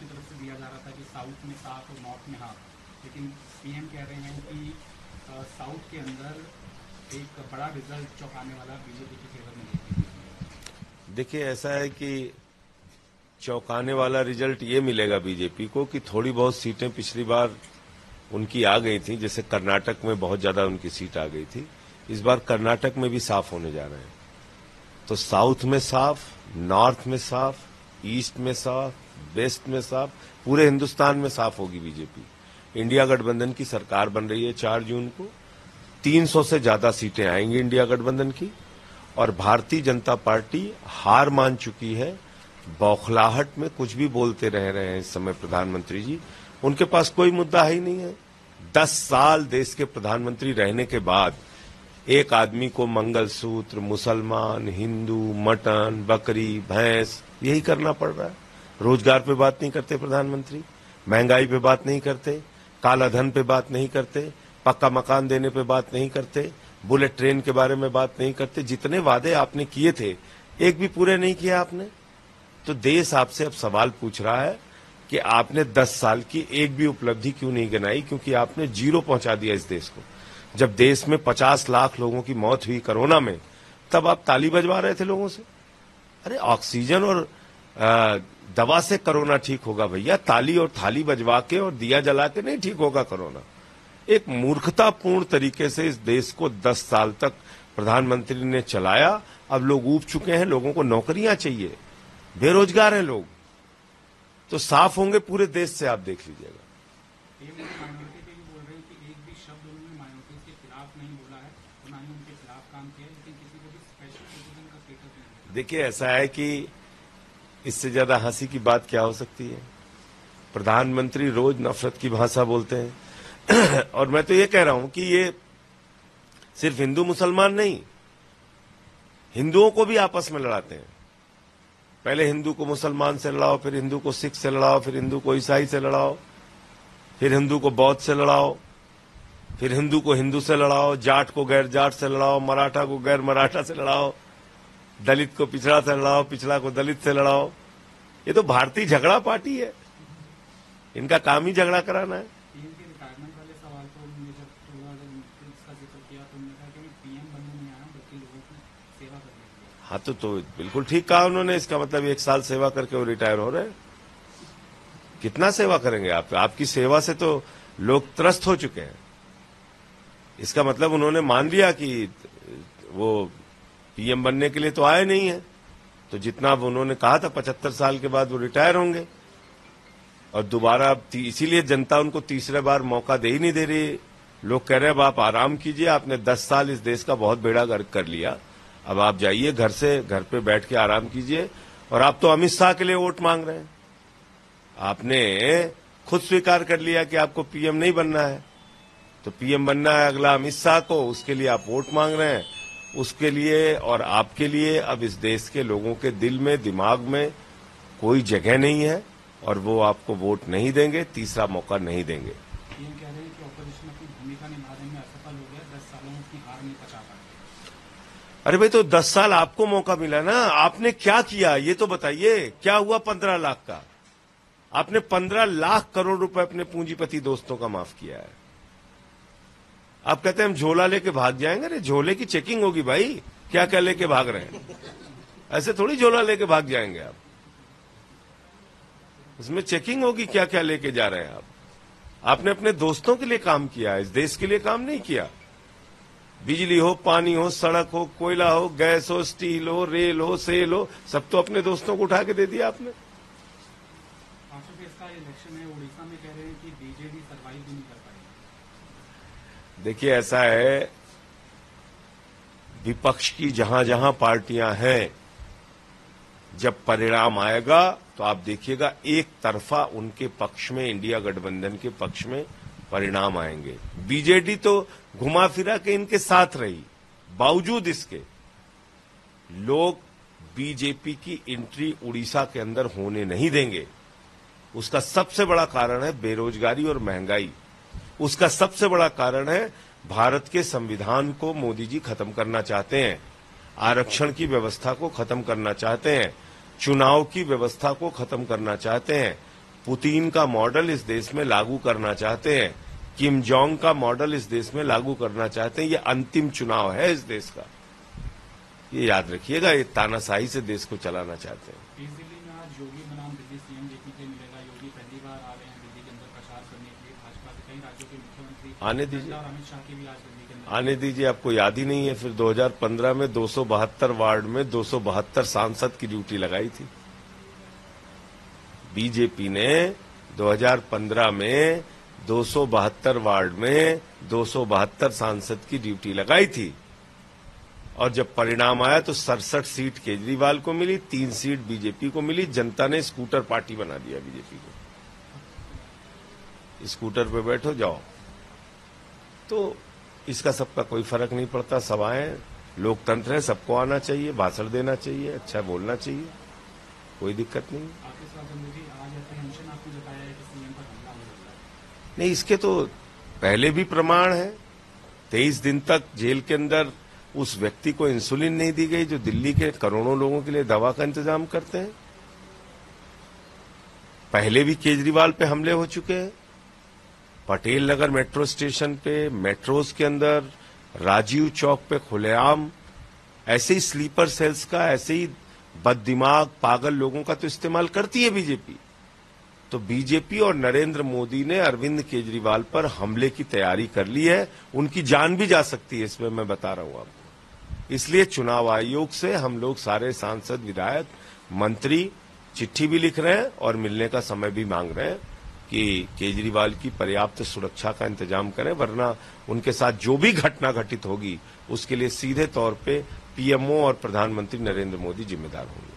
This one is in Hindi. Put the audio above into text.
की तरफ से दिया जा रहा था कि साउथ में साफ और नॉर्थ में हाफ, लेकिन पीएम कह रहे हैं कि साउथ के अंदर एक बड़ा रिजल्ट चौंकाने वाला बीजेपी के फेवर में देखिए। देखिए, ऐसा है कि चौंकाने वाला रिजल्ट ये मिलेगा बीजेपी को कि थोड़ी बहुत सीटें पिछली बार उनकी आ गई थी, जैसे कर्नाटक में बहुत ज्यादा उनकी सीट आ गई थी। इस बार कर्नाटक में भी साफ होने जा रहे हैं। तो साउथ में साफ, नॉर्थ में साफ, ईस्ट में साफ, वेस्ट में साफ, पूरे हिंदुस्तान में साफ होगी बीजेपी। इंडिया गठबंधन की सरकार बन रही है 4 जून को। 300 से ज्यादा सीटें आएंगी इंडिया गठबंधन की, और भारतीय जनता पार्टी हार मान चुकी है। बौखलाहट में कुछ भी बोलते रह रहे हैं इस समय प्रधानमंत्री जी, उनके पास कोई मुद्दा ही नहीं है। 10 साल देश के प्रधानमंत्री रहने के बाद एक आदमी को मंगलसूत्र, मुसलमान, हिंदू, मटन, बकरी, भैंस यही करना पड़ रहा है। रोजगार पे बात नहीं करते प्रधानमंत्री, महंगाई पे बात नहीं करते, काला धन पे बात नहीं करते, पक्का मकान देने पे बात नहीं करते, बुलेट ट्रेन के बारे में बात नहीं करते। जितने वादे आपने किए थे एक भी पूरे नहीं किए आपने। तो देश आपसे अब सवाल पूछ रहा है कि आपने 10 साल की एक भी उपलब्धि क्यों नहीं गिनाई, क्योंकि आपने जीरो पहुंचा दिया इस देश को। जब देश में 50 लाख लोगों की मौत हुई कोरोना में, तब आप ताली बजवा रहे थे लोगों से। अरे ऑक्सीजन और दवा से कोरोना ठीक होगा भैया, ताली और थाली बजवा के और दिया जला के नहीं ठीक होगा कोरोना। एक मूर्खतापूर्ण तरीके से इस देश को 10 साल तक प्रधानमंत्री ने चलाया। अब लोग ऊब चुके हैं, लोगों को नौकरियां चाहिए, बेरोजगार हैं लोग, तो साफ होंगे पूरे देश से, आप देख लीजिएगा। देखिए, ऐसा है कि इससे ज्यादा हंसी की बात क्या हो सकती है। प्रधानमंत्री रोज नफरत की भाषा बोलते हैं और मैं तो ये कह रहा हूं कि ये सिर्फ हिंदू मुसलमान नहीं, हिंदुओं को भी आपस में लड़ाते हैं। पहले हिंदू को मुसलमान से लड़ाओ, फिर हिंदू को सिख से लड़ाओ, फिर हिंदू को ईसाई से लड़ाओ, फिर हिंदू को बौद्ध से लड़ाओ, फिर हिंदू को हिंदू से लड़ाओ, जाट को गैर जाट से लड़ाओ, मराठा को गैर मराठा से लड़ाओ, दलित को पिछड़ा से लड़ाओ, पिछड़ा को दलित से लड़ाओ। ये तो भारतीय झगड़ा पार्टी है, इनका काम ही झगड़ा कराना है। हाँ, तो बिल्कुल ठीक कहा उन्होंने। इसका मतलब 1 साल सेवा करके वो रिटायर हो रहे हैं। कितना सेवा करेंगे आप? आपकी सेवा से तो लोग त्रस्त हो चुके हैं। इसका मतलब उन्होंने मान लिया कि वो पीएम बनने के लिए तो आए नहीं है, तो जितना उन्होंने कहा था 75 साल के बाद वो रिटायर होंगे, और दोबारा इसीलिए जनता उनको तीसरे बार मौका दे ही नहीं दे रही। लोग कह रहे हैं अब आप आराम कीजिए, आपने 10 साल इस देश का बहुत बेड़ा गर्क कर लिया, अब आप जाइए घर पे बैठ के आराम कीजिए। और आप तो अमित शाह के लिए वोट मांग रहे हैं। आपने खुद स्वीकार कर लिया कि आपको पीएम नहीं बनना है, तो पीएम बनना है अगला अमित शाह को, उसके लिए आप वोट मांग रहे हैं। उसके लिए और आपके लिए अब इस देश के लोगों के दिल में, दिमाग में कोई जगह नहीं है, और वो आपको वोट नहीं देंगे, तीसरा मौका नहीं देंगे। ये कह रहे हैं कि ऑपोजिशन अपनी भूमिका निभाने में असफल हो गया, 10 सालों में उसकी हार नहीं पचा पाए। अरे भाई, तो 10 साल आपको मौका मिला ना, आपने क्या किया ये तो बताइए। क्या हुआ 15 लाख का? आपने 15 लाख करोड़ रुपए अपने पूंजीपति दोस्तों का माफ किया है। आप कहते हैं हम झोला लेके भाग जाएंगे। अरे झोले की चेकिंग होगी भाई, क्या क्या लेके भाग रहे हैं। ऐसे थोड़ी झोला लेके भाग जाएंगे आप, उसमें चेकिंग होगी क्या क्या लेके जा रहे हैं आप। आपने अपने दोस्तों के लिए काम किया, इस देश के लिए काम नहीं किया। बिजली हो, पानी हो, सड़क हो, कोयला हो, गैस हो, स्टील हो, रेल हो, सेल हो, सब तो अपने दोस्तों को उठा के दे दिया आपने। इलेक्शन है, उड़ीसा में कह रहे हैं कि बीजेडी सर्वाइव भी नहीं कर पाएगी। देखिए, ऐसा है, विपक्ष की जहां जहां पार्टियां हैं, जब परिणाम आएगा तो आप देखिएगा एक तरफा उनके पक्ष में, इंडिया गठबंधन के पक्ष में परिणाम आएंगे। बीजेडी तो घुमा फिरा के इनके साथ रही, बावजूद इसके लोग बीजेपी की एंट्री उड़ीसा के अंदर होने नहीं देंगे। उसका सबसे बड़ा कारण है बेरोजगारी और महंगाई। उसका सबसे बड़ा कारण है भारत के संविधान को मोदी जी खत्म करना चाहते हैं, आरक्षण की व्यवस्था को खत्म करना चाहते हैं, चुनाव की व्यवस्था को खत्म करना चाहते हैं, पुतिन का मॉडल इस देश में लागू करना चाहते हैं, किम जोंग का मॉडल इस देश में लागू करना चाहते हैं। ये अंतिम चुनाव है इस देश का, ये याद रखिएगा। ये तानाशाही से देश को चलाना चाहते हैं। इस दिल्ली में आज योगी बनाम दिल्ली सीएम देखने मिलेगा। योगी पहली बार आ रहे हैं दिल्ली के अंदर प्रचार करने के लिए। भाजपा के कई राज्यों के मुख्यमंत्री आने दीजिए, और अमित शाह की भी आज दिल्ली के अंदर आने दीजिए। आपको याद ही नहीं है, फिर 2015 में 272 वार्ड में 272 सांसद की ड्यूटी लगाई थी। बीजेपी ने 2015 में 272 वार्ड में 272 सांसद की ड्यूटी लगाई थी, और जब परिणाम आया तो 67 सीट केजरीवाल को मिली, 3 सीट बीजेपी को मिली। जनता ने स्कूटर पार्टी बना दिया बीजेपी को, स्कूटर पे बैठो जाओ। तो इसका सबका कोई फर्क नहीं पड़ता। सभाएं, लोकतंत्र है, सबको आना चाहिए, भाषण देना चाहिए, अच्छा बोलना चाहिए, कोई दिक्कत नहीं। आपके साथ जी आज अप्रीहेंशन आपने बताया है कि सीएम पर हमला हो सकता है। नहीं, इसके तो पहले भी प्रमाण है। 23 दिन तक जेल के अंदर उस व्यक्ति को इंसुलिन नहीं दी गई जो दिल्ली के करोड़ों लोगों के लिए दवा का इंतजाम करते हैं। पहले भी केजरीवाल पे हमले हो चुके हैं। पटेल नगर मेट्रो स्टेशन पे, मेट्रोज के अंदर, राजीव चौक पे खुलेआम ऐसे ही स्लीपर सेल्स का, ऐसे ही बददिमाग पागल लोगों का तो इस्तेमाल करती है बीजेपी। तो बीजेपी और नरेंद्र मोदी ने अरविंद केजरीवाल पर हमले की तैयारी कर ली है। उनकी जान भी जा सकती है, इसमें मैं बता रहा हूं आपको। इसलिए चुनाव आयोग से हम लोग सारे सांसद, विधायक, मंत्री चिट्ठी भी लिख रहे हैं और मिलने का समय भी मांग रहे हैं कि केजरीवाल की पर्याप्त सुरक्षा का इंतजाम करें, वरना उनके साथ जो भी घटना घटित होगी उसके लिए सीधे तौर पे पीएमओ और प्रधानमंत्री नरेंद्र मोदी जिम्मेदार होंगे।